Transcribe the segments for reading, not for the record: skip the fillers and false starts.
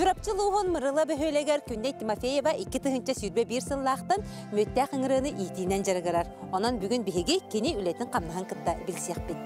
Turapçılığın mırıla behöyleger Kündey Timofeyeva 2 tıhınca sürbe bir sınlaqtın möttəq ıngırını itiğinden jarıgarar. Onun bugün bihigi kini ületin qamnahan kıtta bilsiyaq bit.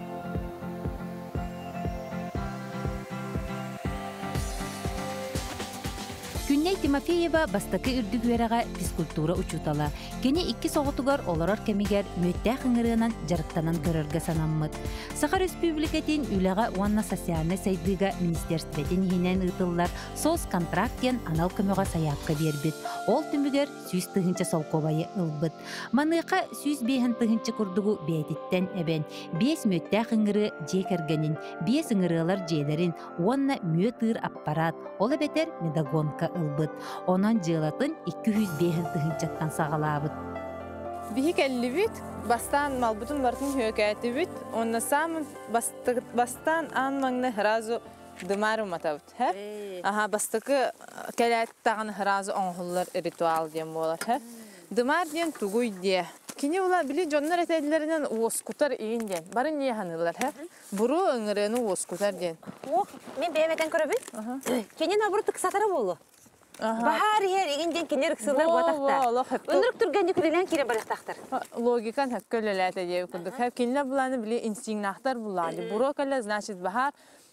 Kündey Timofeyeva bastakı ürdügüverağa fiskultura uçutala. Kini 2 soğutugar olarar kemiger möttəq ıngırınan jarıktanan görörge sananmıt. Saha Respublikatin ülağa Uanna Sasiana Saydıga Ministerstvetin hinen ıtıllar sos kontraktien anal kömöga sayapka berbit. Ol tümüger süz tıhınca solkovayı ılbıt. Manıqa süz behen tıhınca kurdugu beytitten eben. 5 möttəq ıngırı jekergenin, 5 ıngırılar jelerin, Uanna mötür apparat, ola beter medagonka ılbıt. Onan jılatın 200 behen tıhınçattan sağalabıt. Bihik 50 bit, bastan malbutun bartın hükayeti bit, onna samın bastan anmanlı hırazı dımarım atabıt. Aha, bastakı kelayet tağın hırazı onhullar ritual diyen bolar. Dımar diyen tuguy diye. Kini ola bili jonlar etedilerinden uoskutar iyin diyen. Barın niye hanırlar? Buru ıngırığını uoskutar diyen. Oh, men beğenmeden köröbün. Kini naburu tıksatara bolu. Bahar yer iginden kinler ıksırlar bu atakta. Önürük turgan yükülen kire barıqtaqtır. Logikan hakkı lelete diye kurduk. Hep kinler bulanı bili instinktlar bulanı. Buru kala значит bahar.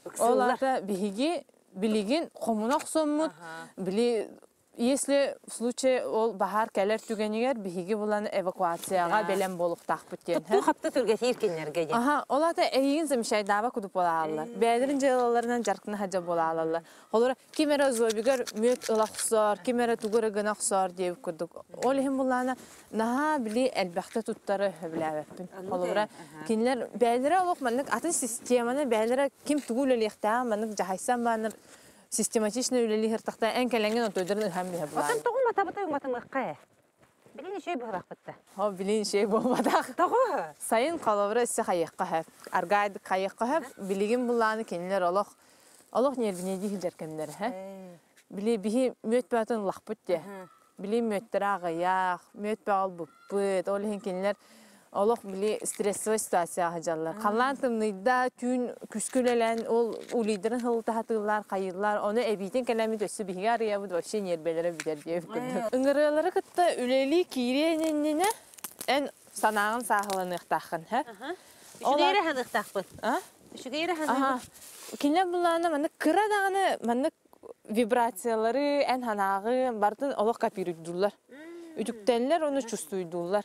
Оларда бихиги билигин комунак соммут били если в случае ол бахар келер түгенигер бихиги буланы эвакуацияга белем болуктак бүтен. Ту хапта түргәсе иркеннәргә дә. Аха, оларда эйин зимшай даба кудуп алалар. Бәдерин җылаларынан жаркны хаҗа була алалар. Олар кимера зобигер мөт илахсар, кимера тугыры гына хсар дип кудук. Ол һәм буланы наһа били әлбәттә туттары хәбләбәппин. Олар кинләр бәдере алык мәнлек атын системаны бәдере ким тугул элехтә мәнлек җайсан баныр систематично үлели хертахта эн келенген отойдырын һәм бия була. Атын тогы матабытай матамыкка. Билин шей бырак битте. Ха билин шей болмадак. Тогы. Сайын калавра се хаякка һәп. Аргайд хаякка һәп билигин буланы кинлер алык. Алык нервине дихилдер кемнер һә. Били бихи мөт батын лахпыт де. Били мөттәрагы я, мөт багыл буппыт. Олын кинлер Олық біле стрессовый ситуация ғажалар. Қалан тымныйда түн күскілелен ол улидерін ғылты хатылар, қайылар. Оны әбейтен кәләмет өсі бігі ария бұд вообще нербелері бідер дейіп күнді. Үңірілері күтті үлелі кейрененіне ән санағын сағылын ұқтақын. Үшігейрі хан ұқтақпын. Үшігейрі хан ұқтақпын. Кенлер бұланы мәнік кырадағыны мәнік вибрациялары ән ханағы бардың олық капирүйдулар. Үдіктенлер оны чувствуйдулар.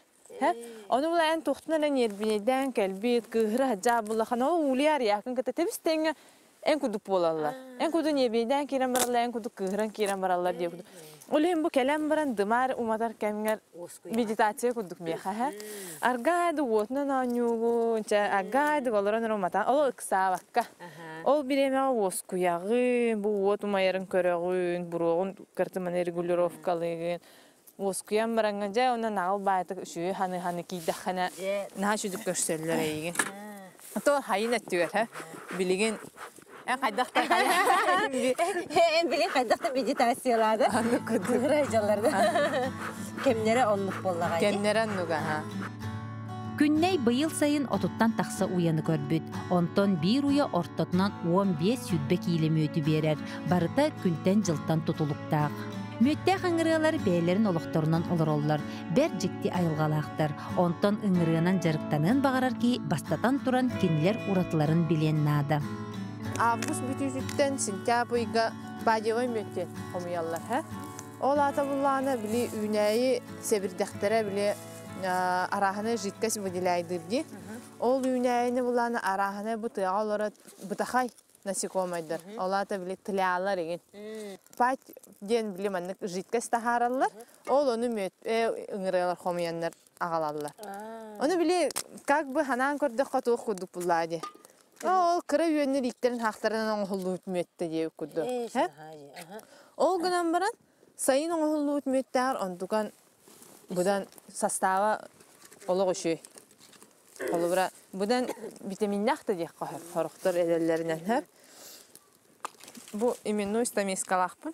Onu bula en toxtuna nerbineden kelbit gıhra hacabullah ana uliyar yakın kata tebistenge en kudup bolallar. En kudu nebiden kiran barallar en kudu gıhran kiran barallar diye kudu. Olayım bu kelam baran dımar umatar kemger meditasiya kuduk miyaha ha. Argaydı wotna nanyugu nça argaydı golaran umatan ol kısa vakka. Ol bireme wosku yağın bu wot umayarın körağın buruğun kırtımanı regulirovkalığın. Воскуян баранганжа она нагыл байтык үшү ханы кийдахана наха шүдүк көрсөллөр эйген. То хайын аттыгар ха билеген кайдакта билеген кайдакта медитациялады. Кыгыра жалларда. Кемнере онлук боллага. Кемнере нуга ха. Күнней быйыл сайын отуттан тақса уяны көрбүт. Онтон bir уя ортотунан 15 сүдбе кийлеме өтү берер. Барыта күнтен жылтан тутулуктаак. Möttәк ыңырылар бәйләрін олықтарынан олар олар. Бәр жекті айылғалақтар. Онтон ыңырынан жарықтанын бағарар ки бастатан туран кенілер уратыларын білен нады. Август бүтүзүттен сентябрьга бадевой möттен комуяллар. Ол ата булланы били үнәйі себірдәқтері били араханы житкәс выделяйдырди. Ол үнәйіні булланы араханы бұтыға олары бұтақай насекомайдар. Олата били тылялар еген. Пать ден били маннык житкәс тахаралар. Ол оны ыңырылар хомуяндар ағалалар. Оны били как бы ханан көрдік қатуық күдік бұллады. Ол кірі үйенер иктерін хақтарынан оңғылы үтметті деп күдді. Ол күнан баран сайын оңғылы үтметтер ондуған бұдан состава олық үші. Бұдан витаминнақты дек қағып, қорықтыр әдәлерінен әп. Бу именной стамескалақпын.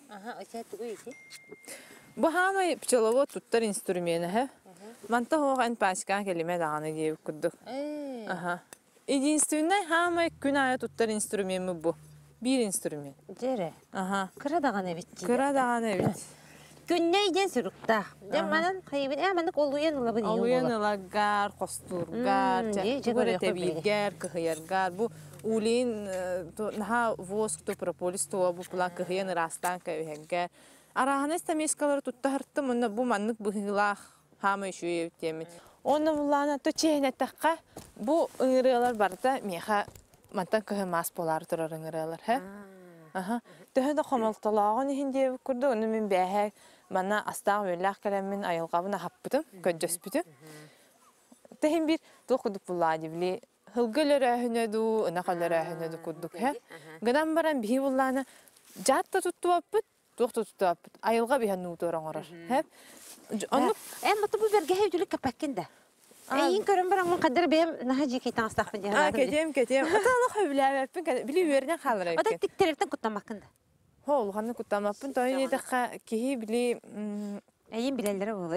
Бу хамай пчеловод туттар инструмені. Манта хоған пачкан келеме дағаны деп күддік. Единственный хамай күн ая туттар инструменті бу. bir instrument. Jere. Aha. Kıra dağın evet. Kıra dağın evet. Günneyden sürükta. Manan kaybın amanak oluyan ula bunu. Oluyan ılagar, kosturgar, tebirgar, kıhıyargar. Bu ulin naha vosk to propolis to bu plan kıhıyan rastan kayıhgar. Arahana istemeskaları tutta harttım. Bu manlık bu hılah hama işi temin. Onu bulana to çehnettakka bu ıngırılar barda meha mantan kıhımas polar turar ıngırılar. Aha. Töhü de xomaltalağın hindi kurdu. Onu min bähä mana astaq öllәh kalamin ayılqabına happıdım, ködjöspüdüm. Tehin bir dokuduk bulladı bili. Hılgölere hünödu, ınaqalere hünödu kurduk. Gıdan baran bihi bullana jatta tuttu apıt, doktu tuttu apıt. Ayılqa biha nuğtoran orar. Hep. Onu Ama bu berge hevdülük kapakında. Eyin körün baran mun kadar benim naha jiki tanıstaq bildi. Keteyim. Atalık hövlä öpün, bili verden qalır O da eкен. tik taraftan kutlamakında. Hol, hanı kutamapın. Toyun edekka kihi bili Eyin bilelere oluyor.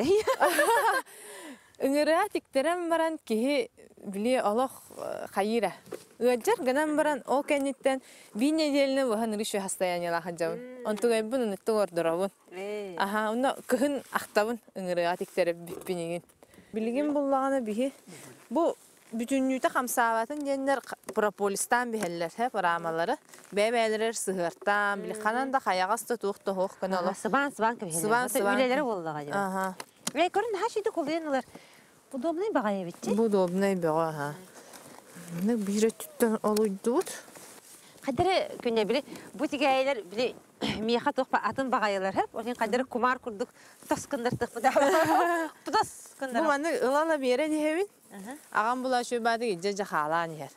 Ыңырыа тиктерен баран киһи били олох хайыра. Ыаджар гынан баран ол кенниттен би неделіне бахан ришо состояниела хаджабын. Онтугайбын унутты ордоробун. Аха, онно кыһын ахтабын ыңырыа тиктере биппинигин. Билигин буллаганы биһи бу бүтүннүүтэ хамсаабатын диэннер прополистан бихеллер хэ парамалары. Бэбэлерер сыгыртан, били хананда хаягасты туухта хоох көнөлө. Sıban kebihler. Sıban. Bilelere oluyor. Ага. Ve görün her şeyde kullanıyorlar. Bu da ne bagaya bitti? Bu da obnay bega ha. Ne bir tütten alıydı. Kadere günne bile bu tigayeler bile miyaha topa atın bagayalar hep. Onun kadere kumar kurduk. Taskındırdık bu da. Bu da skındır. Bu bana ılala bir yere dihevin. Ağam bula şu badı gece halan yer.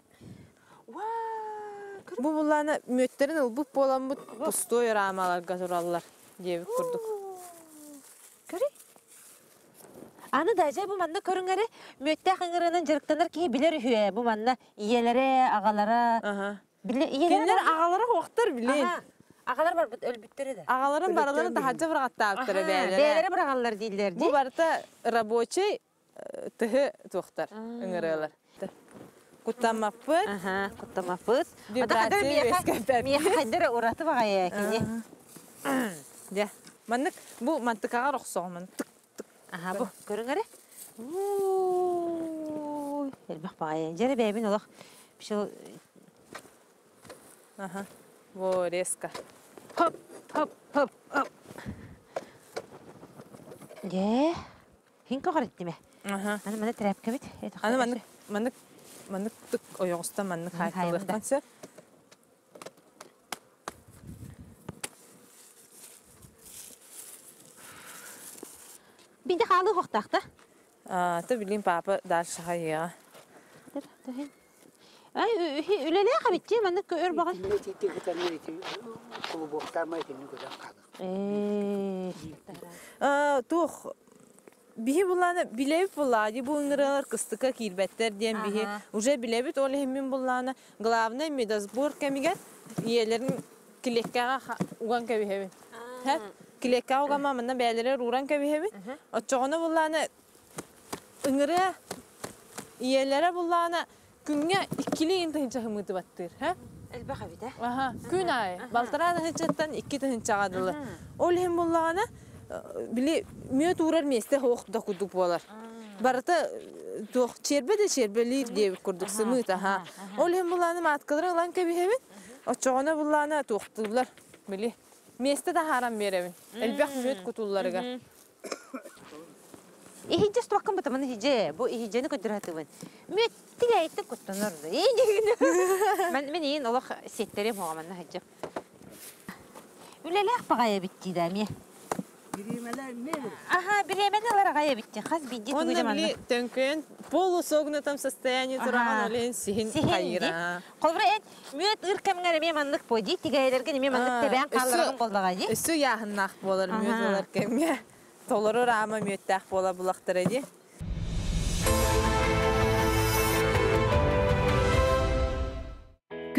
Bu bulana mütterin ılbıp bolan bu pustoy ramalar gazurallar diye kurduk. Görü. Anı da acaba bu manda körüngeri mütte hıngırının cırıktanır ki bilir hüye bu manda iyelere, ağalara. Aha. Bilir Kendiler ağalara hoqtar bilin. Ağalar var ölbüttürü de. Ağaların baralarını daha hacı bıraktı aptırı beylere. Beylere bırakanlar değillerdi. Bu barda raboçay tıhı tuğtar ıngırılar. Kutlamapır. Aha, kutlamapır. Vibrasiya veskepep. Miyaha kadere uğratı bagaya kini. Ya, manık bu mantıkağa roxsoğman. Aha bu görüngeri. Elbaq bagaya. Jere bebin olaq. Bir şey Aha. Bu reska. hop hop hop hop. Ye. Hinko qaretti mi? Aha. Mana trap kabit. Ana manık tık oyoğusta manık haykalıqtansa. Bir de halı hoqtaqda. Ta bileyim papa darşı hayya. Ay ülele qabitçi mana kör baga. Tuh bihi bulana bileyip buladi bu ыңыралар кыстыка кирбеттер диен биhi уже билебит ол хемин булана главный медосбор кемигер иелерин килеккага уган кебихебин. Килеккага угама мына бәлерер уран кебихебин. Очогону булана ыңыры иелере булана күнгө 2 ин тынча хымыты баттыр, ха? Elbaqa bide. Aha, gün ay. Baltara da hıçattan 2 tınça qadılı. Ol hem bulana bili müet uğrar meste hoqda kuduk bolar. Barata toq çerbelir diye kurduk sımıt aha. Ol hem bulana matkalara lan kebihebin. Açoğuna bulana toqtular. Bili meste de haram berevin. Elbaq müet kutullarga. İhice stokkın batamını hice. Bu ihiceni kötüratıvın. Müttileytti kutlanırdı. Ben yiyin Allah setlerim hoğamanna hacım. Ülele akbağaya bitti damiye. Aha, biremeler gaya bitti. Kaz bildi Он били төнкөн полусогнутом состоянии тураган олен сихин хайра. Колбра эт мүет ыркамгар меманлык поди тигайлерге меманлык тебен калларган болдагай. Өсү яхыннак болор мүет болар кемге. Толору рама мүеттак бола булактыр эди.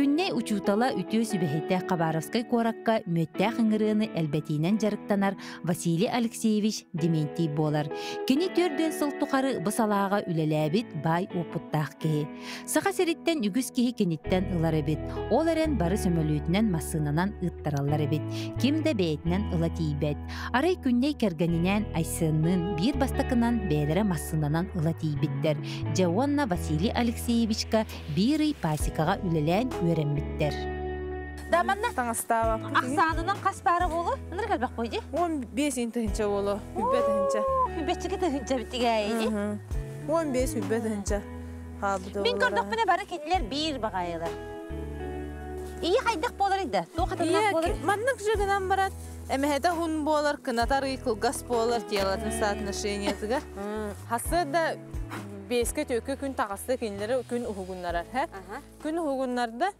Күнне учутала үтіө сүбәхетті Қабаровскай коракка мөттәқ ыңырыны әлбәтинен жарықтанар Василий Алексеевич Дементий болар. Кені төрден сылтуқары бұсалаға үлеләбіт бай опыттақ кеге. Сақа сереттен үгіз кеге кенеттен ылар әбет. Ол әрен бары сөмөлүтінен массынынан ыттаралар әбет. Кемді бәйтінен ыла тейбет. Арай күнней кәргәнінен айсынның бір бастақынан бәлері массынынан ыла тейбеттер. Жауанна Василий Алексеевичка бірі пасикаға үлелән өрәмбіттер. Даманна Таңыстава. ақсанынан қас бары болу? Ныр кәлбәк қойды? 15 тыгынча болу. Хүббет тыгынча. Хүббетчігі тыгынча біттіге әйді? 15 хүббет тыгынча. Мен көрдік міне бары кетілер бір бағайылар. Ие қайдақ болар еді? Тоқатынақ болар? Маннық жүгінен барат. Әмәхеті хүн болар, кынатар ұйқылғас болар, телатын соотношениятыға. Хасы да 5-ке төкі күн тағасты кенлері күн ұхуғынларар. Күн ұхуғынларда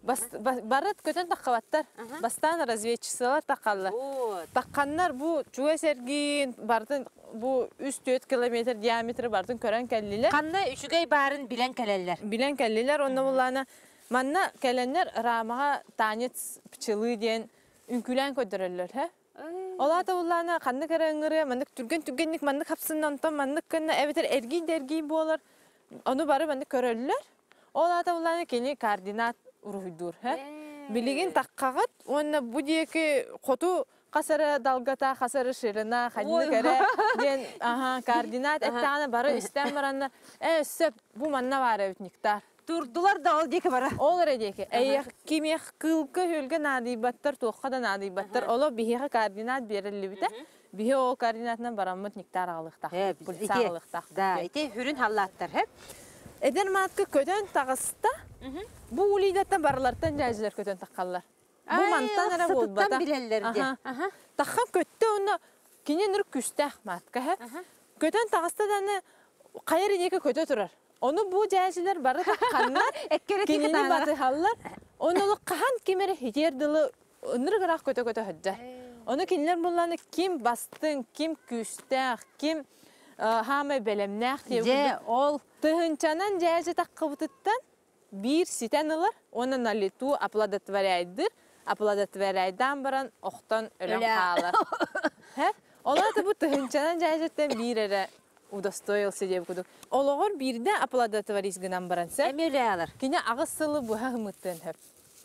барат көтен таққабаттар. Бастан разведчисылар таққалар. Таққанлар бұл чуға сәрген бардың бұл 3-4 километр диаметрі бардың көрен кәлілер. Қанна үшігей барын білен кәлелер. Білен кәлілер, онда бұланы манна кәләнлер рамаға танец пчылы ден үнкілен көдірілер. Олата бұланы қанны кәрәңірі, мандық түрген-түргенlik мандық хапсынан онтан мандық кәнна әбетер әргей болар. Оны бары мандық көрілер. Олата бұланы кені координат ұрғыдыр. Білеген таққағат, оны бұл декі қоту қасары далғата, қасары шырына, қанны кәрі ден координат әттіғаны бары істен баранна, сөп бұл манна бары өтініктар. Турдулар да ол декі бара. Ол әредекі. Кемеқ қылғы хөлгі надыйбаттар, тоққа да надыйбаттар. Олы бігеға координат берілі біті. Біге ол координатынан барамыд нектар ағылықтақ. Полиция ағылықтақ. Да, ете хүрін халлаттар. Эдер маатқы көтен тағысыста, бұл улидаттан барылардан жәзілер көтен таққалар. Бұл манттан әрі болбата. Сытыттан білелерде. Таққан көтті оны кенен ұрық күстәқ маатқа. Көтен тағысты дәні қайыр едекі көте тұрар. Оны бұл жәзілер бары таққанлар, кенені баты халлар. Оны олы қаған кемері хетерділі ұныр қырақ көте-көте хөдді. Оны кенелер бұланы кем бастың, кем күстәқ, кем хамай бәлемнәқ Же, ол Тыгынчанан жәзі таққы бұтыттан бір ситен ұлар, оны налету аплодотворяйдыр, аплодотворяйдан баран оқтан өлім қалар. Олаты бұл тыгынчанан жәзеттен бір әрі удостоился деп күдік. Олығыр бірді аплодотворизгінан баран сәр. әмелі алыр. Кене ағыз сылы бұға ғымыттын хөп.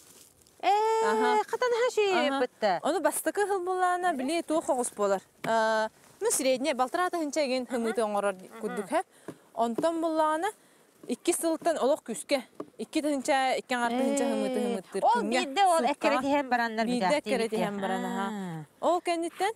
Қатан хаши бітті. Оны бастықы ғыл болағына біле туық оғыз болар. Мұн средне балтыраты хынча еген ғымыты оңырар күдік хөп. Онтан болағына 2 сылттан олық күске. 2 тыгынча, 2 арты хынча ғымыттыр. Ол бірді ол әккеретіген барандар Бірді әккеретіген баран. Ол кәндеттен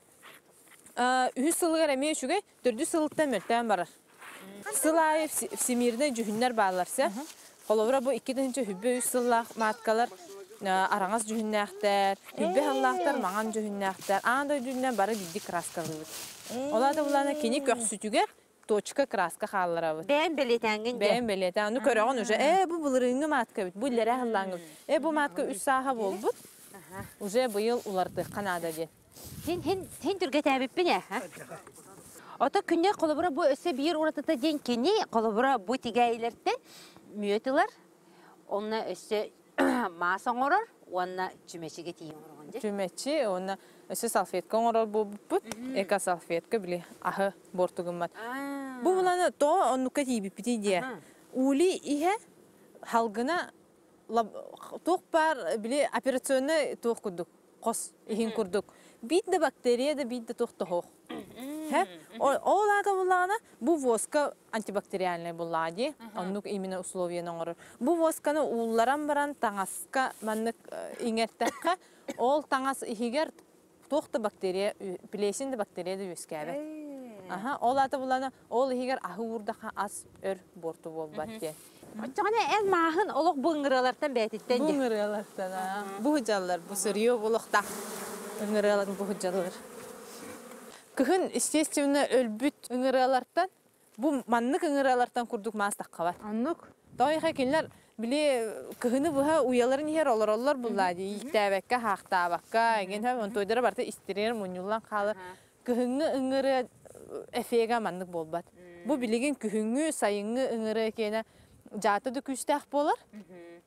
3 сылғар әме үшіге 4 сылттан мөлттен барар. Сылайы всемирді жүхінлер бағаларса, қоловыра бұл 2 тыгынча хүббе 3 сыллақ маткалар араңыз жүхіннәқтер, хүббе халлақтар маған жүхіннәқтер, аңдай жүхіннен бары бидді краска ғылыр. Олады бұланы кені көк сүтігер точка краска қалылар авыд. Бәйін белетәңгін де. Бәйін белетәң. Оны көріған уже, бұл бұлырыңы матка бит, бұл ләрі ғыллаңыз. Бұл матка 3 саға бол бұд, уже бұйыл уларды қанада ден. Сен түрге тәбіппін ә? Ота күнне қолыбыра бұл өсі бір ұратыта ден кені қолыбыра бұл тегәйлерді мүйетілер. Онына өсі масан орар, онына жүмешіге тейін орағын де. Жүмеші, онына өсі салфетка орар бұл бұд, эка салфетка біле ағы бортуғын мат. Бұл бұланы тоға оннуқа тейбіп біті де. Улі ihe халғына тоқ бар біле операционны тоқ күрдік, қос ихин күрдік. Бейді бактерия да бейді тоқ тоқ. Ол ада бұлағына бұл воска антибактериальный бұлады, оннук именно условияны оңырыр. Бұл восканы ұлларан баран таңасқа маннық иңерттәққа, ол таңас ихигер тоқты бактерия, плесінді бактерияды өскәбі. Ол ада бұлағына ол ихигер ағы ұрдақа аз өр борту бол бәтте. Жаңа ән мағын олық бұңыралардан бәйтеттен де. Бұңыралардан, бұғыжалар, бұл сұрия болықта. Бұңыраларын бұғыжалар. Кыхын, естественно, өлбүт ыңыралардан, бұл маннық ыңыралардан күрдік мастаққа бар. Аннық? Тауыға келер, біле кыхыны бұға уяларын ер олар бұлады. Иқтәбәкка, хақтабаққа, еген он тойдары барда истерер, мұнюлан қалыр. Кыхыны ыңыры әфега маннық болбад. Бұл білеген кыхыны, сайыңы ыңыры екені жатыды күстәқ болар.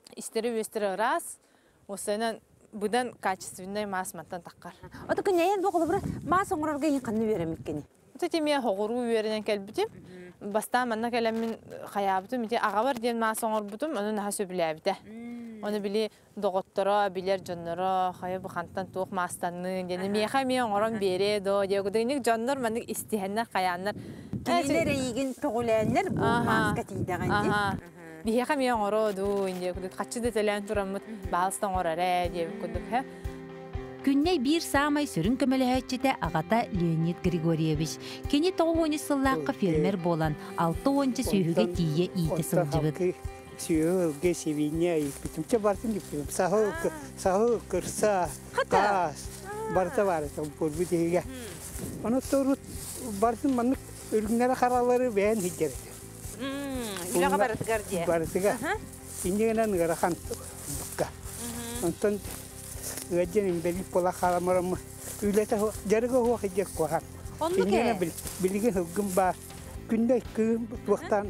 истери өстері раз, осынан бұдан качественный масматтан таққар. Ото күнәйен боқылы бұра мас оңырарға ең қанны беремек кені. Өте теме хоғыру веренен кәлбітім. Баста манна кәлемін қаябытым, аға бар ден мас оңыр бұтым, оны наға сөбіләбіті. Оны біле доғыттыра, білер жонныра, қайы бұқантан туық мастанны, дені меха мен оңырын бере, дегудығынық жонныр, манық істихеннер, қаяннар. Келелер егін тоғыләнлер бұл маска тейдіған де. Бихеха мен оңыры ду, қатшыды тәлән тұрамыд, бағылыстан оңырары, деп күдік. Күнней бір самай сүрін көмеліхәтчеті ағата Леонид Григорьевич. Кені 9 сыллаққа фермер болан, 6 ончы сүйіге тие иеті сылжыбыд. Сүйіге севине айыппетімче бартын деппедім. Сағы кырса, қас, барта бары бұр бүтеге. Оны тұрып бартын манық үргінері қаралары бәйін хеджерді. Үліға барытығар де. Барытыға. Индегенен ғарақан бұққа. Онтан Gajah beli pola kalam uleta jarga ho hejek kohan. Ini beli gemba kundai ke waktan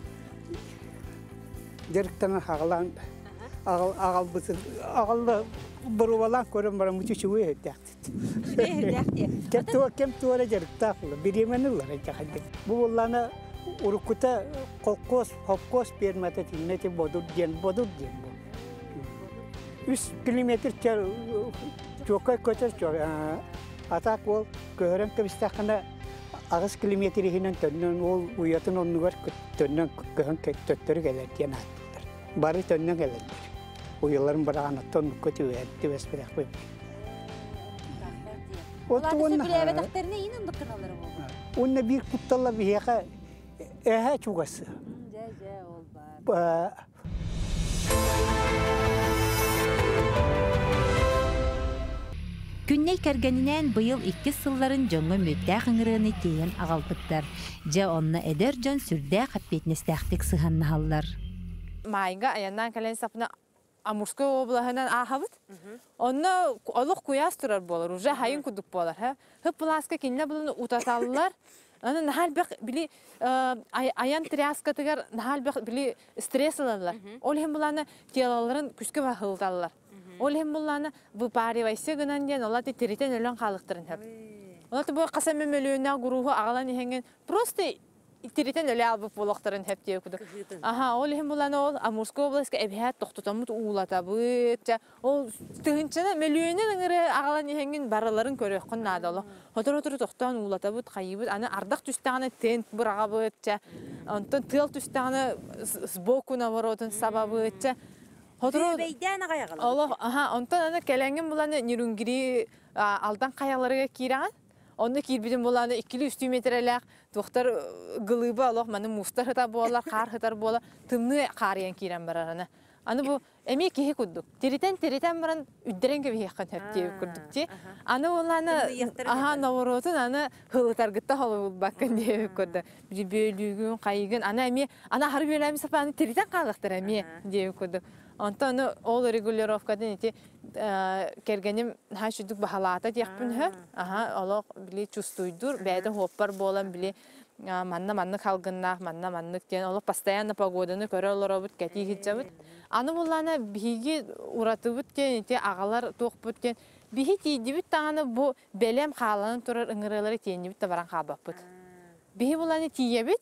jarak tanah hagalan agal betul agal berwalang koram barang mucu cuy hejek. Kem tua ada jarak tak lah. Beri mana lah hejek hejek. Bulan urukuta kokos pian mata tina te bodoh jen. 3 kilometre çokay koçar çor atak ol görem kebistakana 6 kilometre hinen tönön ol uyatın onu var tönön gön töttörü gelir yana bari tönön gelir uyuların barağına ton kötü etti besbelek bu Otuğun bile daktarına inin dıkınaları bu. Onun bir kuttalla bir yaka çugası. Күнней кәргәнінен бұйыл 2 сылларын жоңы мөттә қыңырыны тейін ағалпыттар. Жа онны әдер жон сүрдә қаппетнестәқтік сығанны халлар. Майға аяннан кәлен сапына Амурской облағынан ағабыд. Онны олық куяс тұрар болар, уже хайын күдік болар. Хып бұласқа кенне бұлыны ұтаталылар. Аны нахал бәк білі аян тряскатығар нахал бәк білі стресс алалар. Ол хем бұланы телаларын күшкі бақылдалылар. Ол хем бұланы бұпаривайсы гынан ден олаты теритен өлін қалықтырын хәп. Олаты бұл қасамы мөліуіне ғұруху ағалан ехенген просто теритен өлі албып болықтырын хәп деу күді. Ол хем бұланы ол Амурской обласқа әбхәт тоқтытамыд уылата бұд. Ол түгіншіні мөліуінен ұңыры ағалан ехенген бараларын көрек құн нады олы. Отыр тоқтан уылата бұд, қайы бұд. Аны ардақ түстағаны тент бұраға бұд. Онтын тыл түстағаны сбоку наворотын саба бұд. Бейден ағаяғылы. Allah, ondan ana kelengin bulanı nirungiri aldan kayalarıga kiran. Onda kirbidin bulanı 2-3 metrelik doktor gılıbı Allah manı mustar hıta boğalar, kar hıtar boğalar, tımnı kariyen kiran bararana. Anı bu emeği kihi kudduk. Teriten baran üdderen gibi yakın hep diye kurduk diye. Anı olanı navorotun anı hılıtar gıtta halı bakın diye kurdu. Bir bölügün, kayıgın, ana harbi öylemi sapanı teriten kalıktır emeği diye kurdu. Ondan ol regulyarovkadan iti kergenim haşuduk bahalata diyekpün he. Allah bile çustuydur. Beyde hoppar bolan bile manna kalgınnak, manna diyen. Allah pastayanna pagodanı köre olurabut, keti hitcabut. Anı bulana bihigi uratıbut diyen iti ağalar toqbut diyen. Bihi tiyidibut tağını bu belem xalanın turar ıngırıları tiyendibut da varan xabaput. Bihi bulana tiyebit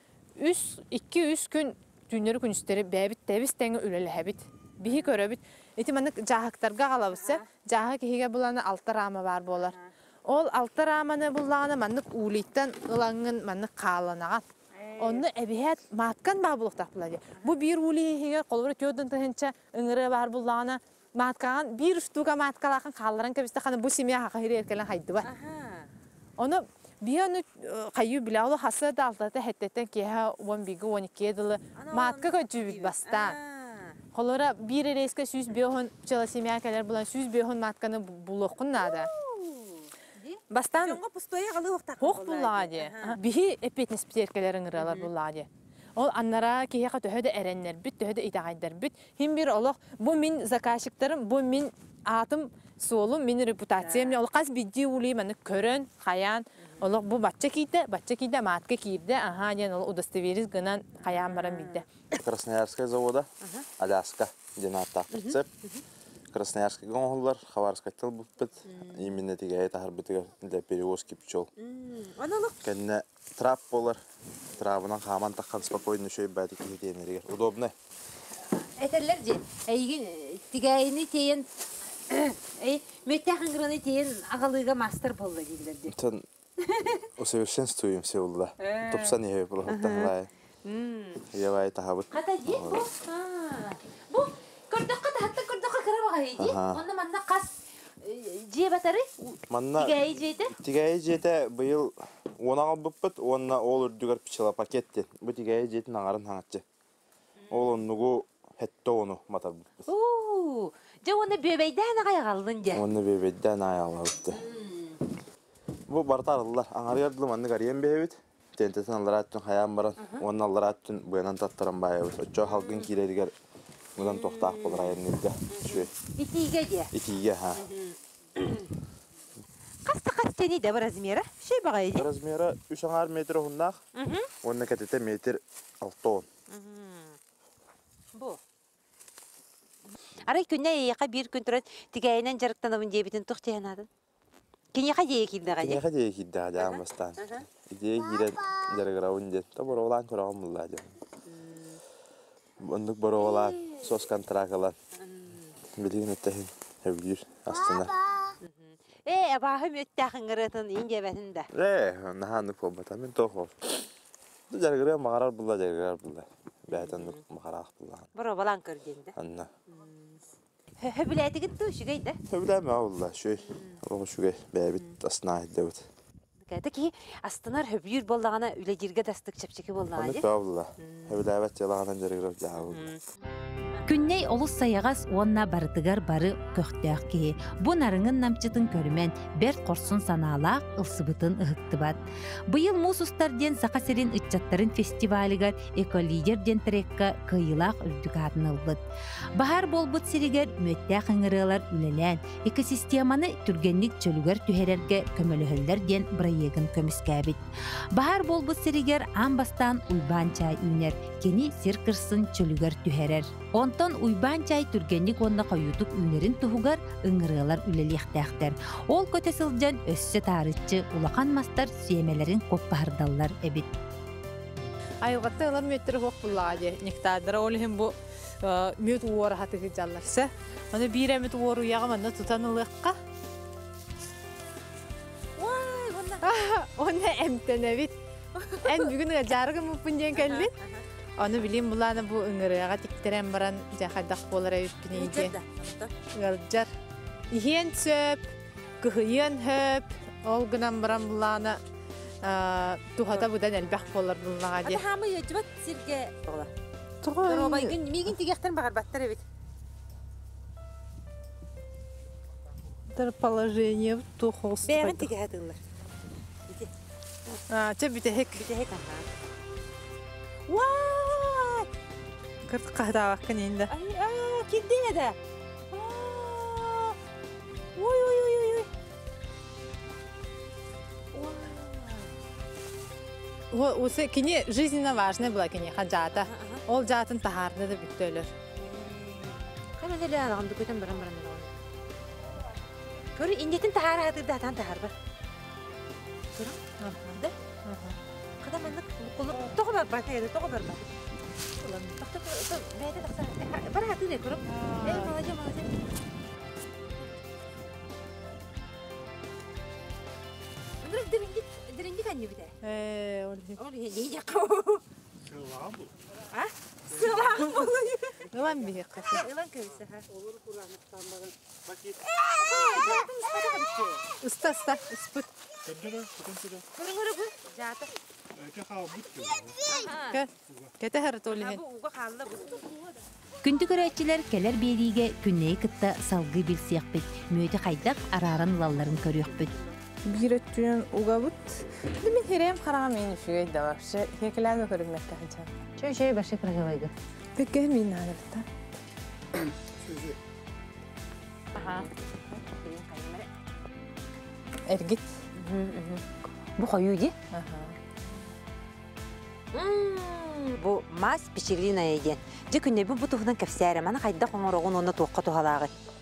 2-3 gün Dünleri günüsteri bäbit täbis täňe üleli häbit. Bihi göröbit. Eti manık jahaktarga galabısa, jahak hiге bulany alta rama bar bolar. Ol alta ramany bulany manık ulittan ılangın manık qalanagat. Onu ebihet matkan babuluk tapıladı. Bu bir uli hiге qolbur tödün təhənçə ıngırı bar bulany matkan bir üstüga matkalaqın qalların kəbistə xana bu simiya haqı erkelen haydı var. Onu bir anı kayı bilalı hasa da altta hettetten ki ha 11-12 yılı matka kötübük basta. Kolora bir reske 100 behon çalışmaya kadar bulan 100 behon matkanı bulokun nada. Bastan Jonga pustoya galı waqta. Hoq buladı. Bihi epetnes piterkelerin ıralar buladı. Ol anlara ki ha töhede erenler bit töhede idagaylar bit. Hem bir Allah bu min zakaşıklarım bu min atım solum min reputasyam ol qas biddi uli meni körön hayan Олох бу батча кийде, матка кийде, аха, ден ол удостоверить гынан каян баран билде. Красноярская завода, Аляска, Динатта, прицеп. Красноярский гонолар, Хабаровский тыл буппет. Именно тигай тахарбытыгар для перевозки пчел. Кенне трап болар, трабынан хаман таххан спокойно еще и бәті кейтенерігер. Удобно. Этерлер же, әйген тигайыны тейін, мөттәқіңгіріні тейін ағалыға мастер болды дейдерді. Тен усовершенствуемся улда. Топсан ехе бұл хаттанлай. Явай тахабыт. Қата же, бұл көрдіққа тахатты көрдіққа кірі баға еді. Оны манна қас же батары? Тигайы жейді? Тигайы жейді бұйыл онаға бұппыт, онына ол үрдігер пчела пакетті. Бұл тигайы жейдің аңарын хаңатчы. Ол оннығу хетті оны матар бұппыт. Же оны бөбейден ағайғалдың же? Оны бөбейден ағайғалды. Бұл бартарылар. Аңар ерділі манны қариен бейбіт. Тентетін аллар аттын хаян баран. Оның аллар аттын бұянан таттаран байыбыт. Өтчо халқын кейледігер мұдан тоқтақ болар айын елді. Итиге же? Итиге, ха. Қасты тені де бір размері? Шей баға еді? Размері 3 метр ұғыннақ. Онына кәтеті метр 6. Бұл. Арай күнне еқа бір күн тұрат тігайынан жарықтанамын дебетін тұқтайын адын? Кенеқа дейі келді ғады? Кенеқа дейі келді ғады ағымастан. Идея келен жарғырауын ден. Та бір оғылан көрағым бұлда ден. Ондық бір оғылан соскан тұрақылан. Білігін өттәхін өбілір астына. Абағым өттәқін ғырытын ең дебетінде? Нағанық болбата. Мен тоқ ол. Жарғырау мағарар бұлда. Бәйтін мағарақ бұлда. Бір оғылан көрденді? Анна. Höbületi gitti şugaydı. Höbülemi Allah şöy. Oğul şugay bäbit asna edebit. Kaydı ki astanar höbüyür bollağına üle jirge dastık çapçaki bollağına. Onu Allah. Höbülevet yalağından jarıgırıp jağı. Күнней олус сайагас уонна барытыгар бары көқтәки. Бу нарыңын намчытын көрімен бер корсун санаалаақ ылсыбытын ыһыктыбат. Быйыл мусустарден сақасерин ытчаттарын фестивалигар эколидерден трекка кыйылаақ үрдүгатын ылбыт. Бахар болбут сиригер мөттәқ ыңырылар үлелән, экосистеманы түргенлик чөлүгер түһәрерге көмөлөһөллерден бырайегын көміскәбит. Бахар болбут сиригер амбастан уйбан чай үнер, кени сиркырсын чөлүгер түһәрер. Онтон уйбан чай түргенник онна қойутук үнерин туһугар ыңырылар үлелиқтәқтер. Ол көтесілден өссө тарытчы улақан мастар сүйемелерин коппардаллар эбит. Айылғатты олар мөттері хоқ бұллағы нектадыра олығын бұ мөт уоры хатығы жалларсы. Оны бір әмет уоры уяғым анда тұтанылыққа. Оны әмтенәбит. Ән бүгін жарығым ұпын ден кәлбет. Onu bileyim bunlarla bu ıngırığa tiktiren baran jahadak bolara üstüneydi. Galjar. İhen söp, kıhıyen höp, olgunan baran bunlarla tuhata budan elbaq bolar bunlarla. Hadi hamı yacıbat sirge. Tuğay. Robay gün migin tigekten bakar battar evet. Положение в тухолст. Beğen tigekatınlar. Çabitehek. Bitehek aha. Vay! Kırtık kahda bakın indi. Ay, kildiye de. Oy. Вот, кини жизненно важная была, кини хаджата. Ол жатын тахарды да бүттөлөр. Hemen öyle ağamdı köten baran. Körü indetin tahar hatır datan tahar var. Körü? Da? Kadam anlık kulu toğu bar bataydı, toğu bar bat. Ulan bak beyde taksa. Bara hatır ne körü? Malaca. Andres direngi kan yubide. Orada yiyecek. Sıvam bu. Ha? Sıvam bu. Yılan bir yakası. Yılan köyüsü ha. Usta, ıspıt. Kuru bu. Jata. Kete her tolihin. Bu uga kaldı bu. Күндүгөрөчүлөр келер бериге күнней кытта салгы билсиякпит. Мөйті қайдақ араран лалларын көрүөкпүт. Bir ötüyen ugabut. Demin herem karamen üfügey de var. Hekelerde körülmekte hançan. Şey başı kırgılaydı. Pek gelmeyin ağırlıkta. Aha. Ergit. Бу қойуди? Бу мас печерина еген. Же күнне бу тухунан кәпсәрі. Мана қайда қоңырығын оны тоққа тухалағы.